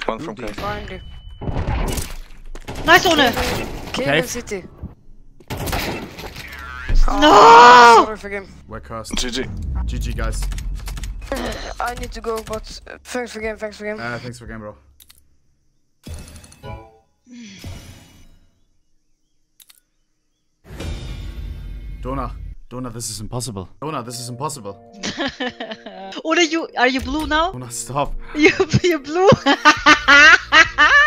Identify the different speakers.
Speaker 1: One from cave.
Speaker 2: Finally.
Speaker 3: Nice Ohne!
Speaker 2: Cave and city.
Speaker 3: No!
Speaker 2: Sorry for game.
Speaker 4: We're cursed.
Speaker 1: GG.
Speaker 4: GG, guys.
Speaker 2: I need to go, but thanks for game,
Speaker 4: Thanks for game, bro. Dona, this is impossible. Dona, this is impossible.
Speaker 3: Ohne, are you blue now?
Speaker 4: Dona, stop.
Speaker 3: You're blue.